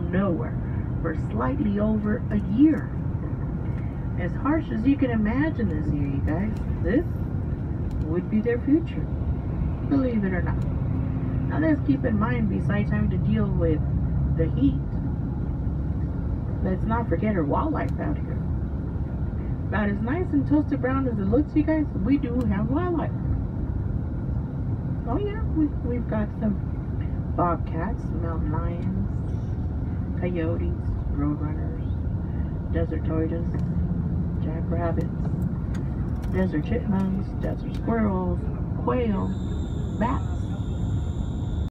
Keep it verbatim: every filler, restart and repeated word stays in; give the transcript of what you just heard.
of nowhere for slightly over a year. As harsh as you can imagine this year, you guys, this would be their future, believe it or not. Now let's keep in mind, besides having to deal with the heat, let's not forget our wildlife out here. About as nice and toasted brown as it looks, you guys, we do have wildlife. Oh yeah, we, we've got some bobcats, mountain lions, coyotes, roadrunners, desert tortoises, jackrabbits, desert chipmunks, desert squirrels, quail, bats,